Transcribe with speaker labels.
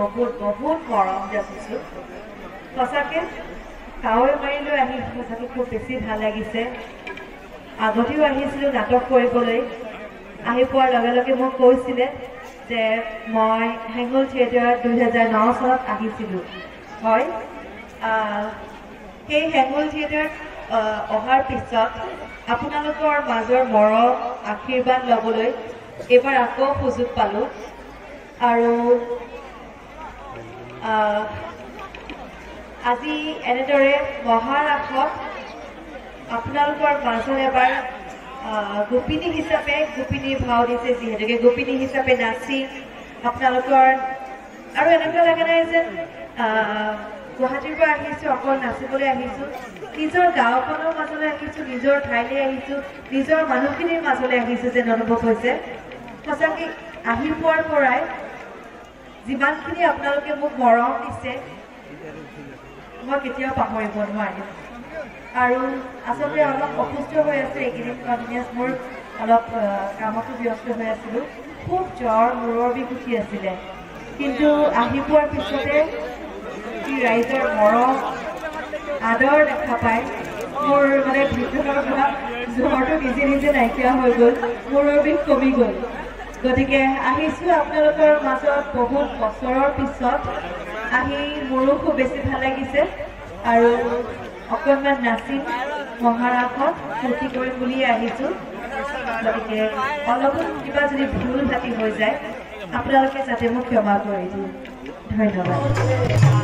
Speaker 1: বহুত মৰম যাচিছোঁ সঁচাকৈ কাৱৈমাৰীলৈ আহি সঁচাকৈ খুব বেছি ভাল লাগিছে আগতেও আহিছিলোঁ নাটক কৰিবলৈ আহি পোৱাৰ লগে লগে মোক কৈছিলে যে মই হেঙুল থিয়েটাৰত 2009 চনত আহিছিলোঁ হয় সেই হেঙুল থিয়েটাৰত অহাৰ পিছত আপোনালোকৰ মাজৰ মৰম আশীৰ্বাদ ল'বলৈ এইবাৰ আকৌ সুযোগ পালোঁ আৰু আজি এনেদৰে মহাৰাসত আপোনালোকৰ মাজত এবাৰ গোপিনী হিচাপে গোপিনীৰ ভাও দিছে যিহেতুকে গোপিনী হিচাপে নাচি আপোনালোকৰ আৰু এনেকুৱা লাগে নাই যে গুৱাহাটীৰ পৰা আহিছোঁ অকল নাচিবলৈ আহিছোঁ নিজৰ গাঁওখনৰ মাজলৈ আহিছোঁ নিজৰ ঠাইলৈ আহিছোঁ নিজৰ মানুহখিনিৰ মাজলৈ আহিছোঁ যেন অনুভৱ হৈছে সঁচাকৈ আহি পোৱাৰ পৰাই যিমানখিনি আপোনালোকে মোক মৰম দিছে মই কেতিয়াও পাহৰিব নোৱাৰিম আৰু আচলতে অলপ অসুস্থ হৈ আছে এইকেইদিন কণ্টিনিউছ মোৰ অলপ কামতো ব্যস্ত হৈ আছিলোঁ খুব জ্বৰ মূৰৰ বিষ উঠি আছিলে কিন্তু আহি পোৱাৰ পিছতে ৰাইজৰ মৰম আদৰ দেখা পাই মোৰ মানে ভিতৰৰ পৰা জ্বৰটো নিজে নিজে নাইকিয়া হৈ গ'ল মূৰৰ বিষ কমি গ'ল গতিকে আহিছোঁ আপোনালোকৰ মাজত বহুত বছৰৰ পিছত আহি মোৰো খুব বেছি ভাল লাগিছে আৰু অকণমান নাচিম মহাৰাসত ফূৰ্তি কৰিম বুলিয়ে আহিছোঁ গতিকে অলপো কিবা যদি ভুল ভাতি হৈ যায় আপোনালোকে যাতে মোক ক্ষমা কৰি দিয়ে ধন্যবাদ